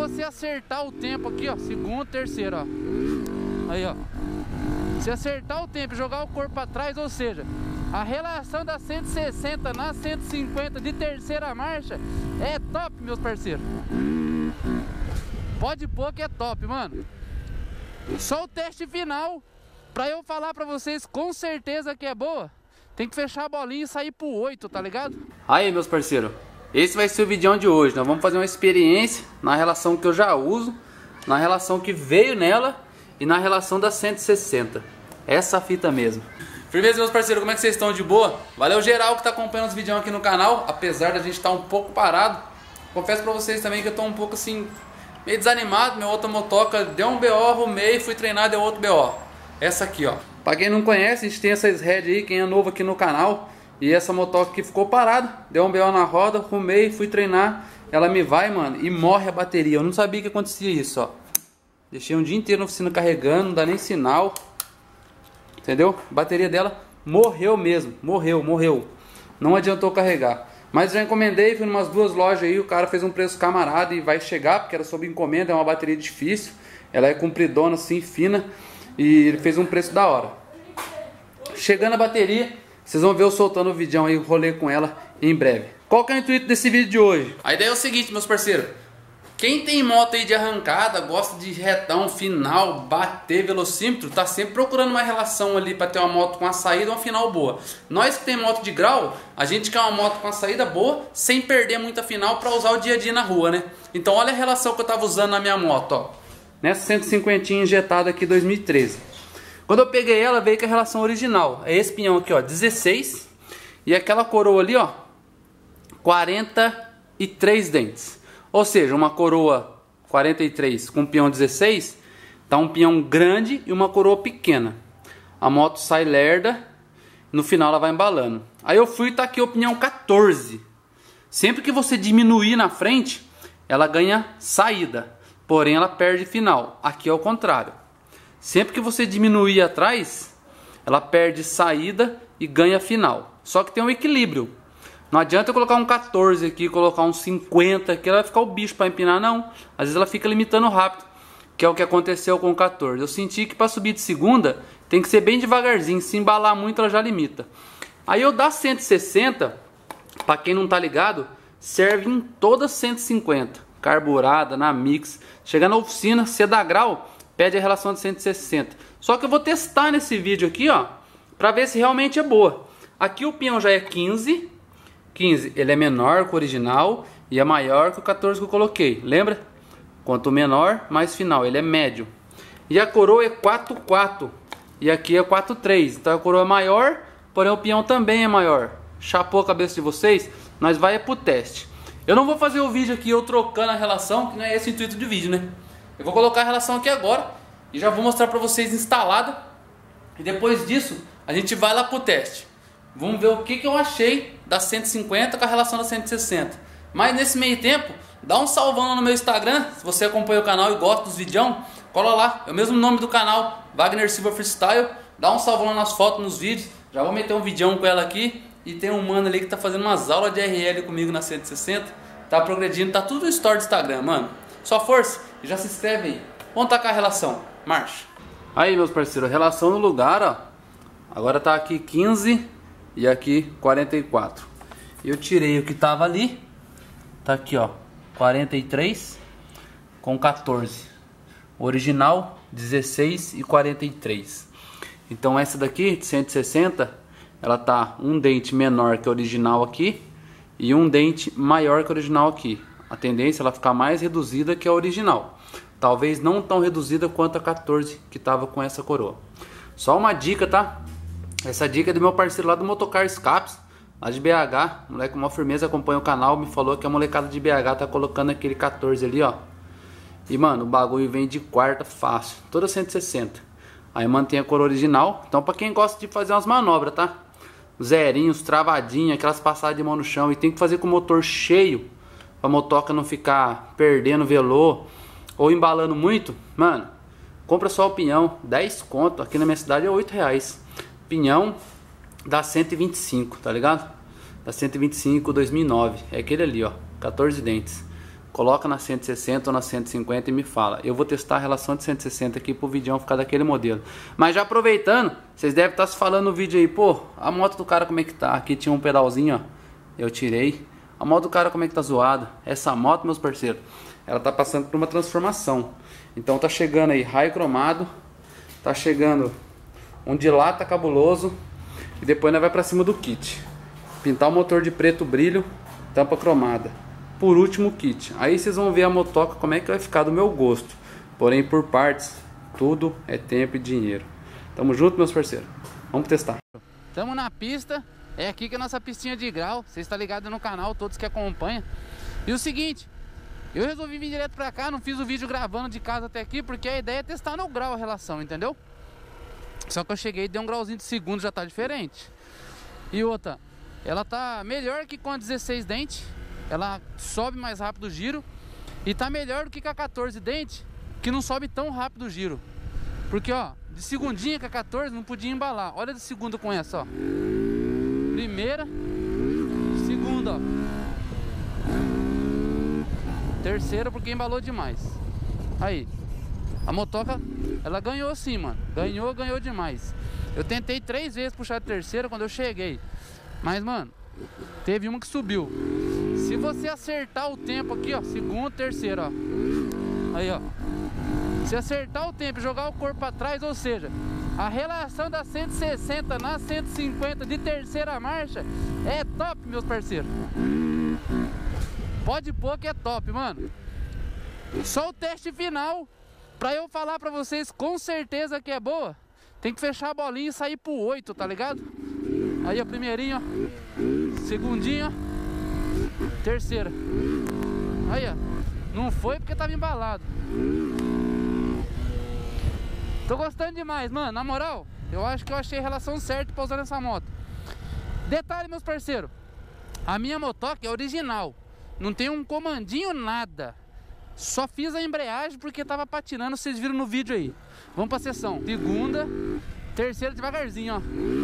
você acertar o tempo aqui, ó, segundo, terceiro, ó. Aí, ó. Se acertar o tempo e jogar o corpo para trás, ou seja, a relação da 160 na 150 de terceira marcha é top, meus parceiros. Pode pôr que é top, mano. Só o teste final, pra eu falar pra vocês com certeza que é boa, tem que fechar a bolinha e sair pro 8, tá ligado? Aí, meus parceiros, esse vai ser o vídeo de hoje. Nós vamos fazer uma experiência na relação que eu já uso, na relação que veio nela e na relação da 160. Essa fita mesmo. Firmeza, meus parceiros, como é que vocês estão? De boa? Valeu geral que tá acompanhando os vídeos aqui no canal. Apesar da gente estar um pouco parado, confesso pra vocês também que eu tô um pouco assim, meio desanimado. Minha outra motoca deu um BO, arrumei, fui treinar, deu outro BO. Essa aqui, ó. Pra quem não conhece, a gente tem essas head aí, quem é novo aqui no canal. E essa motoca aqui ficou parada, deu um BO na roda, arrumei, fui treinar. Ela me vai, mano, e morre a bateria. Eu não sabia que acontecia isso, ó. Deixei um dia inteiro na oficina carregando, não dá nem sinal. Entendeu? A bateria dela morreu mesmo, morreu. Não adiantou carregar. Mas já encomendei, fui em umas 2 lojas aí, o cara fez um preço camarada e vai chegar, porque era sob encomenda, é uma bateria difícil. Ela é compridona assim, fina, e ele fez um preço da hora. Chegando a bateria, vocês vão ver eu soltando o vídeo aí, o rolê com ela em breve. Qual que é o intuito desse vídeo de hoje? A ideia é o seguinte, meus parceiros. Quem tem moto aí de arrancada, gosta de retão, final, bater velocímetro, tá sempre procurando uma relação ali para ter uma moto com uma saída ou uma final boa. Nós que tem moto de grau, a gente quer uma moto com uma saída boa, sem perder muita final para usar o dia a dia na rua, né? Então olha a relação que eu tava usando na minha moto, ó. Nessa 150 injetada aqui 2013. Quando eu peguei ela, veio com a relação original. É esse pinhão aqui, ó, 16. E aquela coroa ali, ó, 43 dentes. Ou seja, uma coroa 43 com pinhão 16, tá um pinhão grande e uma coroa pequena. A moto sai lerda, no final ela vai embalando. Aí eu fui e tá aqui o pinhão 14. Sempre que você diminuir na frente, ela ganha saída, porém ela perde final. Aqui é o contrário. Sempre que você diminuir atrás, ela perde saída e ganha final. Só que tem um equilíbrio. Não adianta eu colocar um 14 aqui, colocar um 50 aqui, ela vai ficar o bicho para empinar, não. Às vezes ela fica limitando rápido, que é o que aconteceu com o 14. Eu senti que para subir de segunda, tem que ser bem devagarzinho, se embalar muito ela já limita. Aí eu dar 160, para quem não tá ligado, serve em todas 150. Carburada, na mix. Chegar na oficina, se dá grau, pede a relação de 160. Só que eu vou testar nesse vídeo aqui, ó, para ver se realmente é boa. Aqui o pinhão já é 15, ele é menor que o original e é maior que o 14 que eu coloquei, lembra? Quanto menor, mais final, ele é médio. E a coroa é 4,4 e aqui é 4,3, então a coroa é maior, porém o pinhão também é maior. Chapou a cabeça de vocês? Nós vai pro teste. Eu não vou fazer o vídeo aqui eu trocando a relação, que não é esse o intuito do vídeo, né? Eu vou colocar a relação aqui agora e já vou mostrar pra vocês instalada. E depois disso, a gente vai lá pro teste. Vamos ver o que eu achei da 150 com a relação da 160. Mas nesse meio tempo, dá um salvão lá no meu Instagram. Se você acompanha o canal e gosta dos videão, cola lá. É o mesmo nome do canal, Wagner Silva Freestyle. Dá um salvão lá nas fotos, nos vídeos. Já vou meter um videão com ela aqui. E tem um mano ali que tá fazendo umas aulas de RL comigo na 160. Tá progredindo, tá tudo no story do Instagram, mano. Só força e já se inscreve aí. Vamos tacar a relação. Marcha. Aí, meus parceiros, relação no lugar, ó. Agora tá aqui 15 e aqui 44. Eu tirei o que tava ali. Tá aqui, ó, 43 com 14. Original 16 e 43. Então essa daqui de 160, ela tá um dente menor que o original aqui e um dente maior que o original aqui. A tendência é ela ficar mais reduzida que a original. Talvez não tão reduzida quanto a 14 que tava com essa coroa. Só uma dica, tá? Essa dica é do meu parceiro lá do Motocar Escapes, lá de BH. O moleque com uma firmeza acompanha o canal, me falou que a molecada de BH tá colocando aquele 14 ali, ó. E mano, o bagulho vem de quarta fácil, toda 160. Aí mantém a cor original. Então pra quem gosta de fazer umas manobras, tá? Zerinhos, travadinha, aquelas passadas de mão no chão. E tem que fazer com o motor cheio, pra motoca não ficar perdendo velô ou embalando muito. Mano, compra só o pinhão, 10 conto. Aqui na minha cidade é 8 reais. Pinhão da 125, tá ligado? Da 125 2009, é aquele ali, ó, 14 dentes. coloca na 160 ou na 150 e me fala. Eu vou testar a relação de 160 aqui pro vídeo ficar daquele modelo. Mas já aproveitando, vocês devem estar se falando no vídeo aí, pô, a moto do cara como é que tá? Aqui tinha um pedalzinho, ó, eu tirei. A moto do cara como é que tá zoada? Essa moto, meus parceiros, ela tá passando por uma transformação. Então tá chegando aí raio cromado, tá chegando um de lata cabuloso e depois nós vai pra cima do kit. Pintar o motor de preto brilho, tampa cromada. Por último o kit. Aí vocês vão ver a motoca como é que vai ficar do meu gosto. Porém por partes, tudo é tempo e dinheiro. Tamo junto, meus parceiros. Vamos testar. Tamo na pista. É aqui que é a nossa pistinha de grau. Vocês estão ligados no canal, todos que acompanham. E o seguinte, eu resolvi vir direto pra cá. Não fiz o vídeo gravando de casa até aqui, porque a ideia é testar no grau a relação, entendeu? Só que eu cheguei e dei um grauzinho de segundo, já tá diferente. E outra, ela tá melhor que com a 16 dente. Ela sobe mais rápido o giro. E tá melhor do que com a 14 dente, que não sobe tão rápido o giro. Porque ó, de segundinha com a 14 não podia embalar. Olha de segunda com essa, ó. Primeira, segunda, ó. Terceira porque embalou demais. Aí, a motoca, ela ganhou sim, mano. Ganhou demais. Eu tentei 3 vezes puxar a terceira quando eu cheguei. Mas, mano, teve uma que subiu. Se você acertar o tempo aqui, ó, segunda, terceira, ó. Aí, ó. Se acertar o tempo e jogar o corpo pra trás, ou seja, a relação da 160 na 150 de terceira marcha é top, meus parceiros. Pode pôr que é top, mano. Só o teste final, pra eu falar pra vocês com certeza que é boa, tem que fechar a bolinha e sair pro 8, tá ligado? Aí a primeirinha, ó. Segundinha, ó. Terceira. Aí, ó. Não foi porque tava embalado. Tô gostando demais, mano. Na moral, eu acho que eu achei a relação certa pra usar nessa moto. Detalhe, meus parceiros, a minha motoca é original. Não tem um comandinho, nada. Só fiz a embreagem porque tava patinando, vocês viram no vídeo aí. Vamos pra sessão. Segunda, terceira devagarzinho, ó.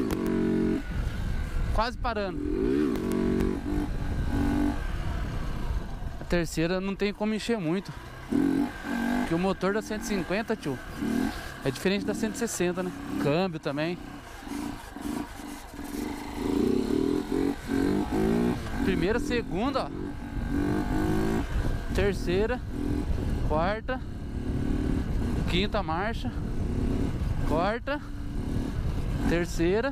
Quase parando. A terceira não tem como encher muito, porque o motor da 150, tio, é diferente da 160, né? Câmbio também. Primeira, segunda, ó. Terceira, quarta, quinta marcha, quarta, terceira,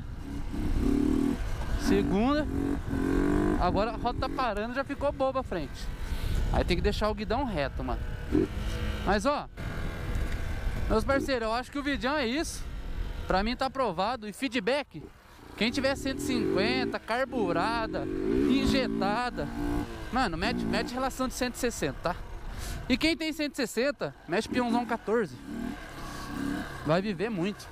segunda. Agora a roda tá parando, já ficou boba a frente. Aí tem que deixar o guidão reto, mano. Mas ó, meus parceiros, eu acho que o vídeo é isso. Pra mim tá aprovado. E feedback, quem tiver 150, carburada, injetada, mano, mete relação de 160, tá? E quem tem 160, mexe peãozão 14. Vai viver muito.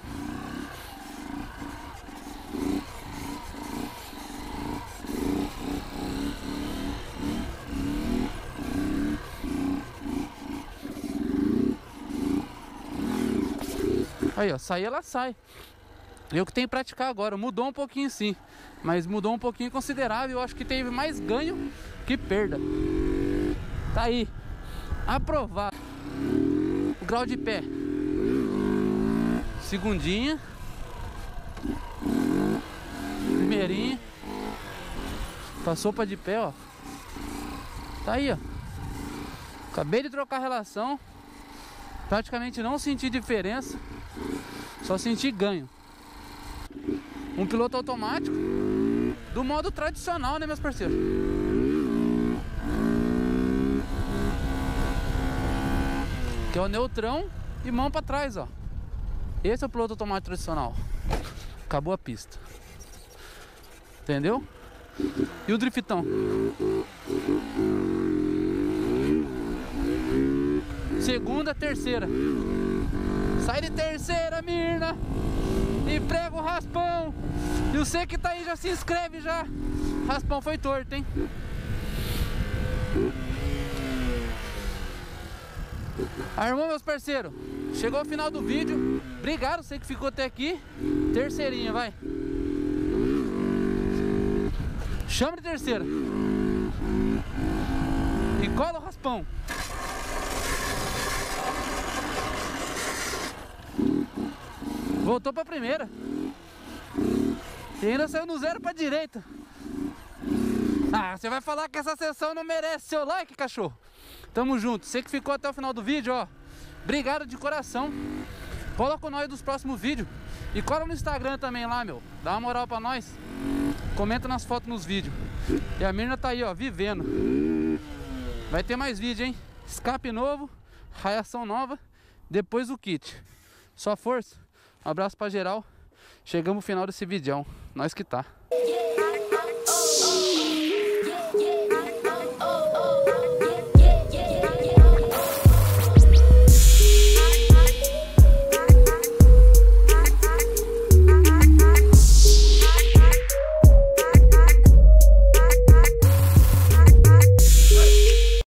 Aí, ó, sair ela sai. Eu que tenho que praticar agora. Mudou um pouquinho sim, mas mudou um pouquinho considerável. Eu acho que teve mais ganho que perda. Tá aí, aprovado. O grau de pé, segundinha, primeirinha, passou pra de pé, ó. Tá aí, ó. Acabei de trocar a relação. Praticamente não senti diferença, só senti ganho. Um piloto automático do modo tradicional, né, meus parceiros? Que é o neutrão e mão pra trás, ó. Esse é o piloto automático tradicional. Acabou a pista. Entendeu? E o driftão? Segunda, terceira. Sai de terceira, Mirna. E prega o raspão. E você que tá aí já se inscreve já. Raspão foi torto, hein? Armou, meus parceiros. Chegou ao final do vídeo. Obrigado, você que ficou até aqui. Terceirinha, vai. Chama de terceira. E Cola o raspão. Voltou pra primeira. E ainda saiu no zero pra direita. Ah, você vai falar que essa sessão não merece seu like, cachorro? Tamo junto. Você que ficou até o final do vídeo, ó, obrigado de coração. Cola com nós dos próximos vídeos. E cola no Instagram também lá, meu. Dá uma moral pra nós. Comenta nas fotos nos vídeos. E a Mirna tá aí, ó, vivendo. Vai ter mais vídeo, hein? Escape novo, raiação nova, depois o kit. Só força. Um abraço pra geral. Chegamos no final desse vídeo. Nós que tá.